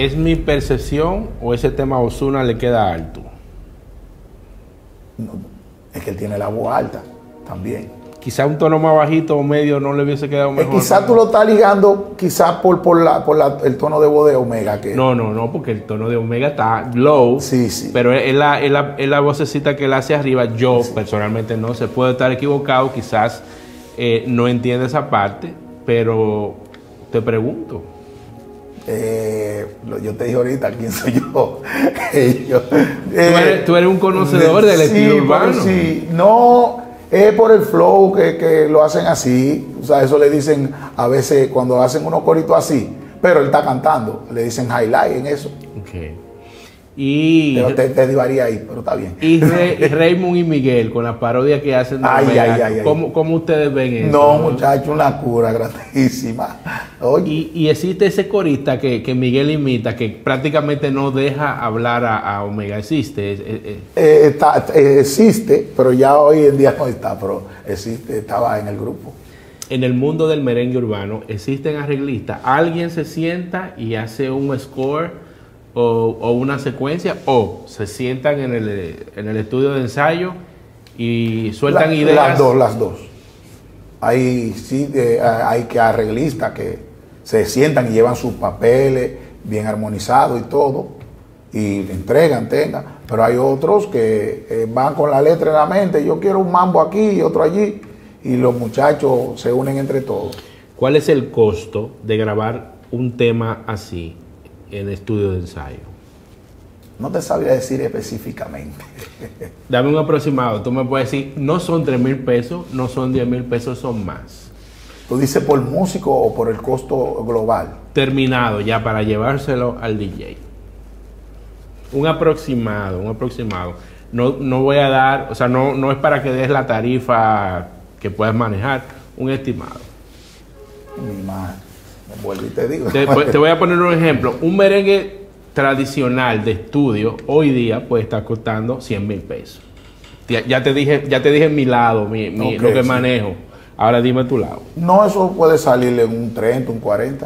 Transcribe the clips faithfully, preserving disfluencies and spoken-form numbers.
¿Es mi percepción o ese tema a Ozuna le queda alto? No, es que él tiene la voz alta también. Quizá un tono más bajito o medio no le hubiese quedado mejor. Eh, quizás tú lo estás ligando quizás por, por, la, por la, el tono de voz de Omega. Que... No, no, no, porque el tono de Omega está low. Sí, sí. Pero es la, es la, es la vocecita que él hace arriba. Yo sí. personalmente no, se puede estar equivocado, quizás eh, no entiende esa parte, pero te pregunto. Eh, yo te dije ahorita quién soy yo. yo ¿Tú, eres, tú eres un conocedor del sí, estilo urbano. Sí, no, es por el flow que, que lo hacen así. O sea, eso le dicen a veces cuando hacen unos coritos así, pero él está cantando, le dicen highlight en eso. Okay. Y te, te, te divaría ahí, pero está bien. Y, Re, y Raymond y Miguel con la parodia que hacen de ay, ay, ay, ¿cómo, ay. ¿cómo ustedes ven eso? No, muchacho, una cura grandísima. Oye. Y, y existe ese corista que, que Miguel imita, que prácticamente no deja hablar a, a Omega. ¿Existe? Eh, eh. Eh, está, eh, existe, pero ya hoy en día no está, pero existe, estaba en el grupo. En el mundo del merengue urbano existen arreglistas. Alguien se sienta y hace un score O, o una secuencia, o se sientan en el, en el estudio de ensayo y sueltan La, ideas. Las dos, las dos. Hay, sí, eh, hay que arreglistas que se sientan y llevan sus papeles bien armonizados y todo, y le entregan, tengan. Pero hay otros que eh, van con la letra en la mente, yo quiero un mambo aquí y otro allí, y los muchachos se unen entre todos. ¿Cuál es el costo de grabar un tema así en estudio de ensayo? No te sabría decir específicamente. Dame un aproximado. Tú me puedes decir, no son tres mil pesos, no son diez mil pesos, son más. ¿Tú dices por músico o por el costo global? Terminado ya para llevárselo al D J. Un aproximado, un aproximado. No, no voy a dar, o sea, no, no es para que des la tarifa que puedas manejar, un estimado. Mi madre. Vuelvo y te digo. Te, te voy a poner un ejemplo. Un merengue tradicional de estudio hoy día puede estar costando cien mil pesos. Ya, ya te dije, ya te dije mi lado, mi, mi, okay, lo que sí. manejo. Ahora dime tu lado. No, eso puede salirle en un treinta, un cuarenta.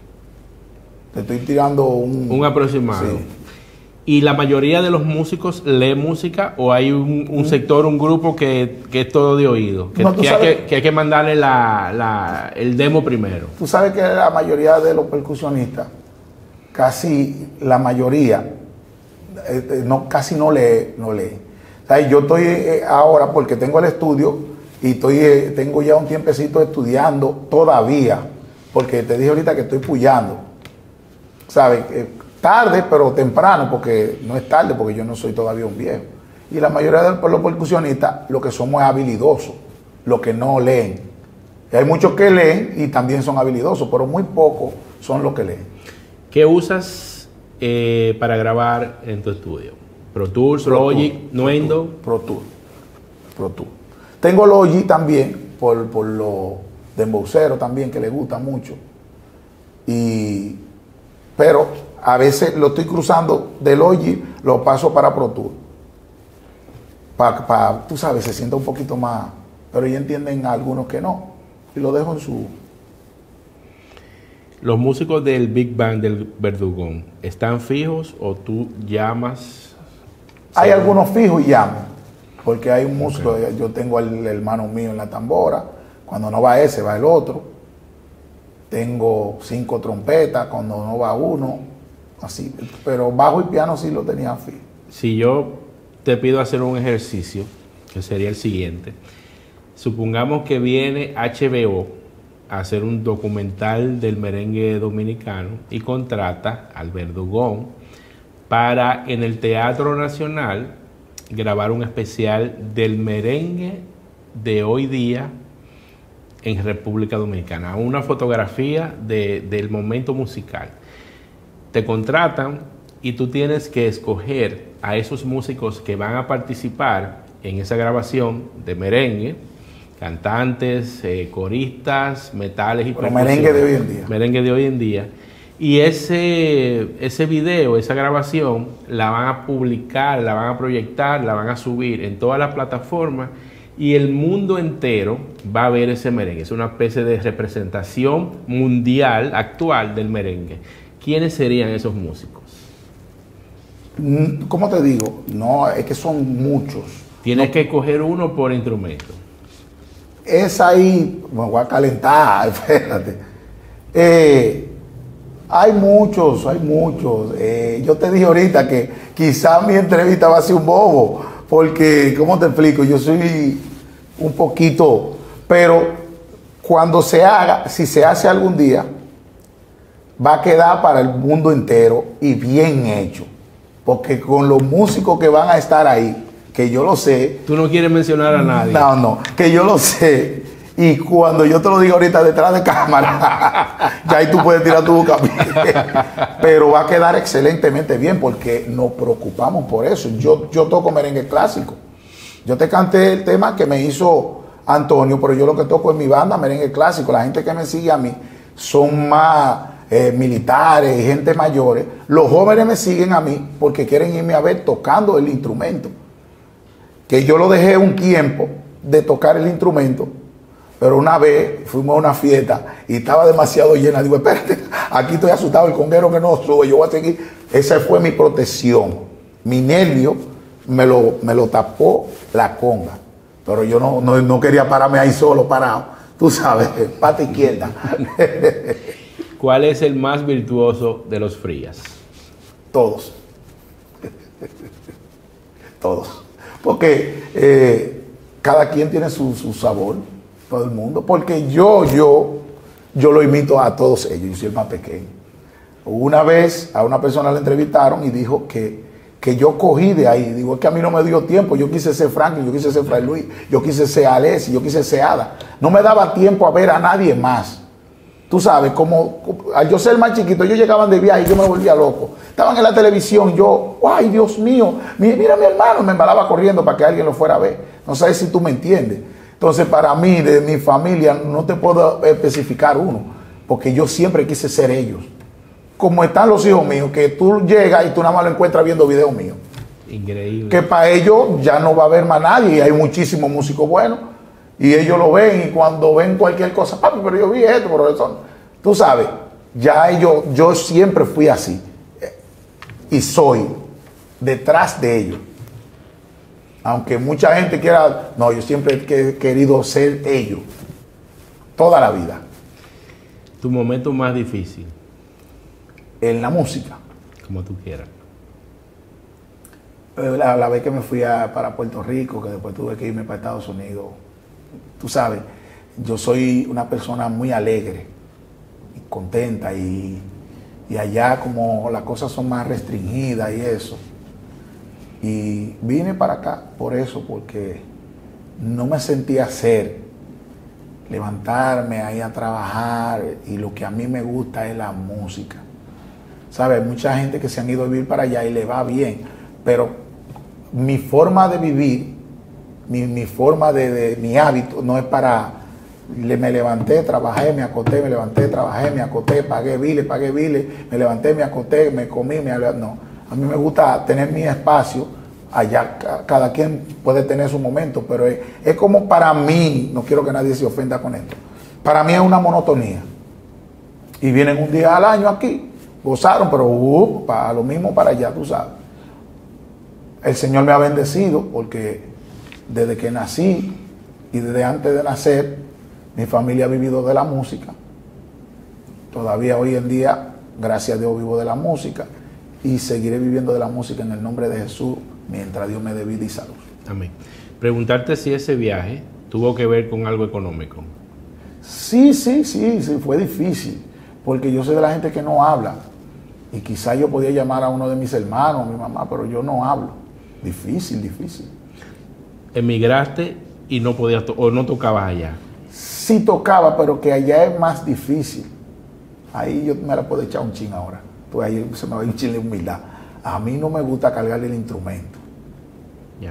Te estoy tirando un... Un aproximado. Sí. ¿Y la mayoría de los músicos lee música o hay un, un sector, un grupo que, que es todo de oído? Que, no, que, hay que, que hay que mandarle la, la, el demo primero. Tú sabes que la mayoría de los percusionistas, casi la mayoría, eh, no, casi no lee. No lee. O sea, yo estoy eh, ahora, porque tengo el estudio y estoy, eh, tengo ya un tiempecito estudiando todavía, porque te dije ahorita que estoy puyando. ¿Sabes? Eh, Tarde, pero temprano, porque no es tarde, porque yo no soy todavía un viejo. Y la mayoría de los percusionistas, lo que somos es habilidosos, los que no leen. Y hay muchos que leen y también son habilidosos, pero muy pocos son los que leen. ¿Qué usas eh, para grabar en tu estudio? Pro Tools, Pro Logic, Tool, Nuendo. Pro Tools. Pro Tools. Tengo Logic también, por, por los dembowceros también, que les gusta mucho. Y, pero a veces lo estoy cruzando de Logic, lo paso para Pro Tools. Para, pa, tú sabes, se sienta un poquito más, pero ya entienden algunos que no. Y lo dejo en su... ¿Los músicos del Big Band del Verdugón están fijos o tú llamas? Hay algunos fijos y llamo. Porque hay un músico, okay. Yo tengo el hermano mío en la tambora. Cuando no va ese, va el otro. Tengo cinco trompetas, cuando no va uno. Así, pero bajo y piano sí lo tenía fijo. Si yo te pido hacer un ejercicio, que sería el siguiente, supongamos que viene H B O a hacer un documental del merengue dominicano y contrata al Verdugón para en el Teatro Nacional grabar un especial del merengue de hoy día en República Dominicana, una fotografía de, del momento musical. Te contratan y tú tienes que escoger a esos músicos que van a participar en esa grabación de merengue, cantantes, eh, coristas, metales y percusión. Merengue de hoy en día. Merengue de hoy en día. Y ese, ese video, esa grabación, la van a publicar, la van a proyectar, la van a subir en todas las plataformas y el mundo entero va a ver ese merengue. Es una especie de representación mundial actual del merengue. ¿quiénes serían esos músicos? ¿Cómo te digo? No, es que son muchos. Tienes no, que escoger uno por instrumento. Es ahí, me voy a calentar, espérate. Eh, hay muchos, hay muchos. Eh, yo te dije ahorita que quizá mi entrevista va a ser un bobo, porque, ¿cómo te explico? Yo soy un poquito, pero cuando se haga, si se hace algún día, va a quedar para el mundo entero y bien hecho. Porque con los músicos que van a estar ahí, que yo lo sé. Tú no quieres mencionar a nadie. No, no, que yo lo sé. Y cuando yo te lo digo ahorita detrás de cámara, ya ahí tú puedes tirar tu boca. Pero va a quedar excelentemente bien porque nos preocupamos por eso. Yo, yo toco merengue clásico. Yo te canté el tema que me hizo Antonio, pero yo lo que toco en mi banda, merengue clásico. La gente que me sigue a mí son más eh, militares, gente mayores. Los jóvenes me siguen a mí porque quieren irme a ver tocando el instrumento. Que yo lo dejé un tiempo de tocar el instrumento, pero una vez fuimos a una fiesta y estaba demasiado llena. Digo, espérate, aquí estoy asustado, el conguero que no sube, yo voy a seguir. Esa fue mi protección. Mi nervio me lo, me lo tapó la conga. Pero yo no, no, no quería pararme ahí solo, parado. Tú sabes, pata izquierda. ¿Cuál es el más virtuoso de los Frías? Todos. Todos. Porque eh, cada quien tiene su, su sabor, todo el mundo. Porque yo, yo, yo lo imito a todos ellos, yo soy el más pequeño. Una vez a una persona la entrevistaron y dijo que, que yo cogí de ahí. Digo, es que a mí no me dio tiempo. Yo quise ser Franklin, yo quise ser Fray Luis, yo quise ser Alessi, yo quise ser Ada. No me daba tiempo a ver a nadie más. Tú sabes, como al yo ser más chiquito, ellos llegaban de viaje y yo me volvía loco. Estaban en la televisión, yo, ay, Dios mío, mira mi hermano, me embalaba corriendo para que alguien lo fuera a ver. No sé si tú me entiendes. Entonces, para mí, de mi familia, no te puedo especificar uno, porque yo siempre quise ser ellos. Como están los hijos míos, que tú llegas y tú nada más lo encuentras viendo videos míos. Increíble. Que para ellos ya no va a haber más nadie, y hay muchísimos músicos buenos. Y ellos lo ven y cuando ven cualquier cosa, papi, pero yo vi esto, profesor. Tú sabes, ya ellos, yo siempre fui así. Y soy detrás de ellos. Aunque mucha gente quiera, no, yo siempre he querido ser ellos. Toda la vida. ¿Tu momento más difícil? En la música. Como tú quieras. La, la vez que me fui a, para Puerto Rico, que después tuve que irme para Estados Unidos. Tú sabes, yo soy una persona muy alegre y contenta y, y allá como las cosas son más restringidas y eso. Y vine para acá por eso, porque no me sentía hacer, levantarme ahí a trabajar y lo que a mí me gusta es la música. ¿Sabes? Mucha gente que se han ido a vivir para allá y le va bien, pero mi forma de vivir, Mi, mi forma de, de, mi hábito no es para, le, me levanté, trabajé, me acosté, me levanté, trabajé, me acosté, pagué biles, pagué biles, me levanté, me acosté, me comí, me no. A mí me gusta tener mi espacio, allá cada quien puede tener su momento, pero es, es como para mí, no quiero que nadie se ofenda con esto, para mí es una monotonía. Y vienen un día al año aquí, gozaron, pero uh, para lo mismo para allá, tú sabes. El Señor me ha bendecido porque desde que nací y desde antes de nacer, mi familia ha vivido de la música. Todavía hoy en día, gracias a Dios, vivo de la música y seguiré viviendo de la música en el nombre de Jesús mientras Dios me dé vida y salud. Amén. Preguntarte si ese viaje tuvo que ver con algo económico. Sí, sí, sí, sí, fue difícil, porque yo soy de la gente que no habla y quizá yo podía llamar a uno de mis hermanos, a mi mamá, pero yo no hablo. Difícil, difícil. Emigraste y no podías to o no tocabas allá. Sí tocaba, pero que allá es más difícil. Ahí yo me la puedo echar un chin ahora. Pues ahí se me va un chin de humildad. A mí no me gusta cargarle el instrumento. Ya.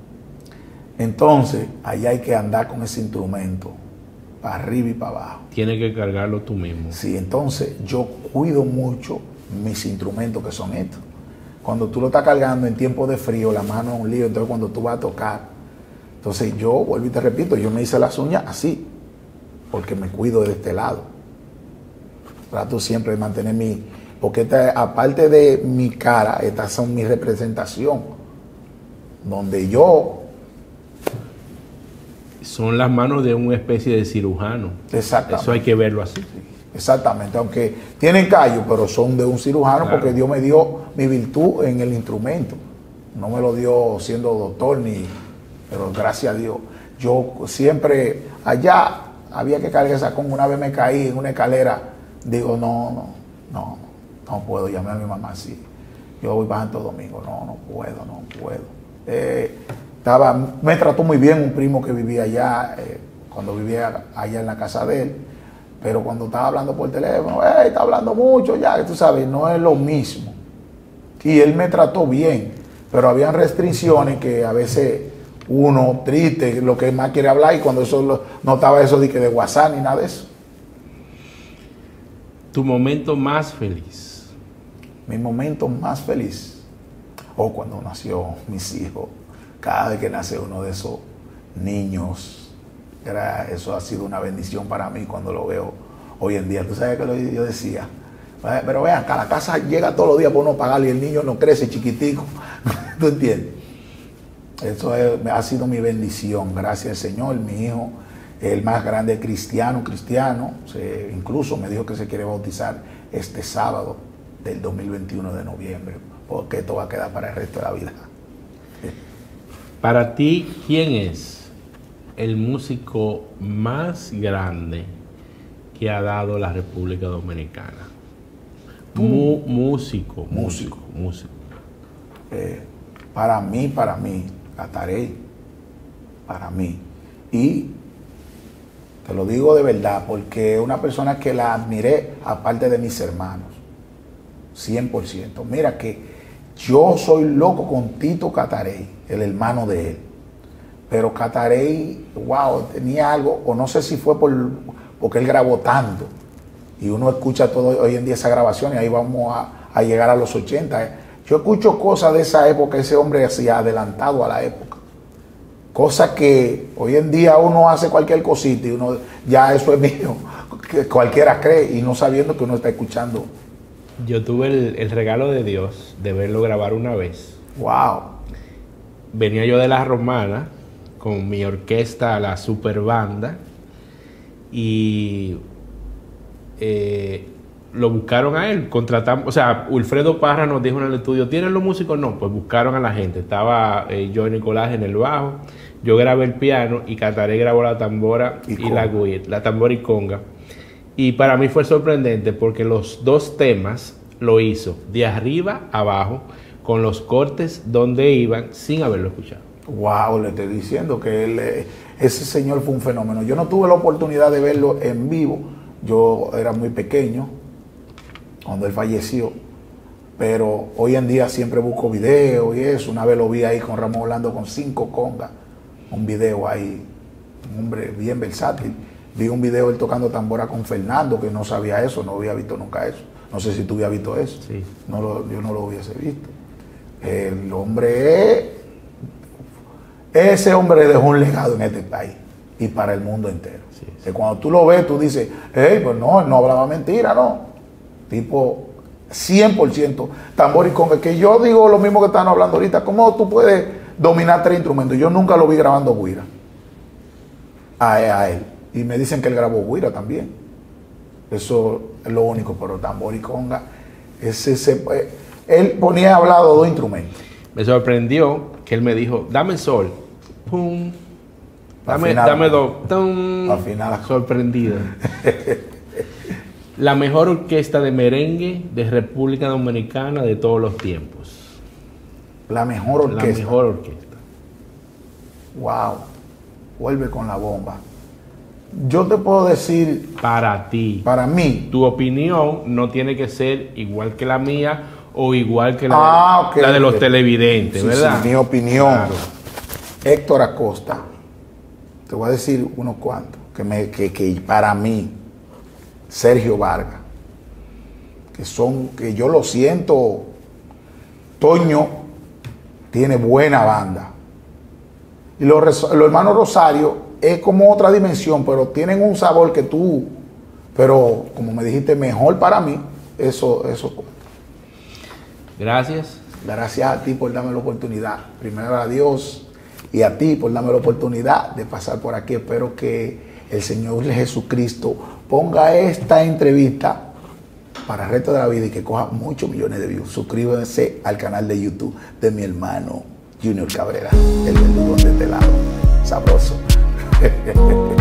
Entonces, allá hay que andar con ese instrumento para arriba y para abajo. Tienes que cargarlo tú mismo. Sí, entonces yo cuido mucho mis instrumentos que son estos. Cuando tú lo estás cargando en tiempo de frío, la mano es un lío. Entonces cuando tú vas a tocar, entonces yo, vuelvo y te repito, yo me hice las uñas así, porque me cuido de este lado. Trato siempre de mantener mi, porque esta, aparte de mi cara, estas son mi representación, donde yo... Son las manos de una especie de cirujano. Exactamente. Eso hay que verlo así. Exactamente, aunque tienen callo, pero son de un cirujano, claro, porque Dios me dio mi virtud en el instrumento. No me lo dio siendo doctor, ni, pero gracias a Dios. Yo siempre, allá había que cargar esa con una vez me caí en una escalera, digo, no, no, no, no puedo, llamé a mi mamá así. Yo voy para Santo Domingo, no, no puedo, no puedo. Eh, estaba, me trató muy bien un primo que vivía allá, eh, cuando vivía allá en la casa de él, pero cuando estaba hablando por teléfono, hey, está hablando mucho ya, que tú sabes, no es lo mismo. Y él me trató bien, pero habían restricciones que a veces uno triste, lo que más quiere hablar, y cuando eso lo, no estaba eso de que de WhatsApp ni nada de eso. ¿Tu momento más feliz? Mi momento más feliz, o oh, cuando nació mis hijos, cada vez que nace uno de esos niños, era, eso ha sido una bendición para mí cuando lo veo hoy en día. Tú sabes que lo, yo decía, pero vean, que a la casa llega todos los días por no pagarle y el niño no crece chiquitico. ¿Tú entiendes? Eso es, ha sido mi bendición, gracias al Señor. Mi hijo, el más grande cristiano, cristiano, se, incluso me dijo que se quiere bautizar este sábado del dos mil veintiuno de noviembre, porque esto va a quedar para el resto de la vida. Para ti, ¿quién es el músico más grande que ha dado la República Dominicana? Mu músico, músico, músico. Eh, para mí, para mí, Catarey, para mí. Y te lo digo de verdad, porque es una persona que la admiré, aparte de mis hermanos, cien por ciento. Mira que yo soy loco con Tito Catarey, el hermano de él. Pero Catarey, wow, tenía algo, o no sé si fue por, porque él grabó tanto. Y uno escucha todo hoy en día esa grabación y ahí vamos a, a llegar a los ochenta. Yo escucho cosas de esa época, ese hombre hacía adelantado a la época. Cosas que hoy en día uno hace cualquier cosita y uno, ya eso es mío, que cualquiera cree y no sabiendo que uno está escuchando. Yo tuve el, el regalo de Dios de verlo grabar una vez. Wow. Venía yo de la Romana con mi orquesta, la Super Banda, y eh, lo buscaron a él, contratamos, o sea, Wilfredo Parra nos dijo en el estudio, ¿tienen los músicos? No, pues buscaron a la gente, estaba eh, yo Nicolás en el bajo, yo grabé el piano y Catarey grabó la tambora y, y la guira, la tambora y conga. Y para mí fue sorprendente porque los dos temas lo hizo de arriba a abajo, con los cortes donde iban, sin haberlo escuchado. Wow, le estoy diciendo que él, ese señor fue un fenómeno. Yo no tuve la oportunidad de verlo en vivo, yo era muy pequeño cuando él falleció, pero hoy en día siempre busco videos y eso. Una vez lo vi ahí con Ramón Orlando con cinco congas, un video ahí, un hombre bien versátil. Vi un video él tocando tambora con Fernando, que no sabía eso, no había visto nunca eso. No sé si tú habías visto eso. Sí. No lo, yo no lo hubiese visto. El hombre es... Ese hombre dejó un legado en este país y para el mundo entero. Sí, sí. Que cuando tú lo ves, tú dices, hey, pues no, él no hablaba mentira, no. Tipo cien por ciento tambor y conga. Que yo digo lo mismo que están hablando ahorita. ¿Cómo tú puedes dominar tres instrumentos? Yo nunca lo vi grabando guira a, a él. Y me dicen que él grabó guira también. Eso es lo único, pero tambor y conga, ese, ese, él ponía hablado dos instrumentos. Me sorprendió que él me dijo, dame sol, pum, dame, final, dame dos, tum, al final. Sorprendido. La mejor orquesta de merengue de República Dominicana de todos los tiempos. La mejor orquesta. La mejor orquesta. Wow, vuelve con la bomba. Yo te puedo decir... Para ti. Para mí. Tu opinión no tiene que ser igual que la mía o igual que la, ah, de, okay, la de los okay. televidentes, sí, ¿verdad? Sí, mi opinión. Claro. Héctor Acosta. Te voy a decir unos cuantos. Que, me, que, que para mí, Sergio Vargas, que son, que yo lo siento, Toño tiene buena banda. Y los, los hermanos Rosario es como otra dimensión, pero tienen un sabor que tú, pero como me dijiste, mejor para mí, eso, eso. Gracias. Gracias a ti por darme la oportunidad. Primero a Dios y a ti por darme la oportunidad de pasar por aquí. Espero que el Señor Jesucristo ponga esta entrevista para el resto de la vida y que coja muchos millones de views. Suscríbanse al canal de YouTube de mi hermano Junior Cabrera, el verdugón de este lado. Sabroso.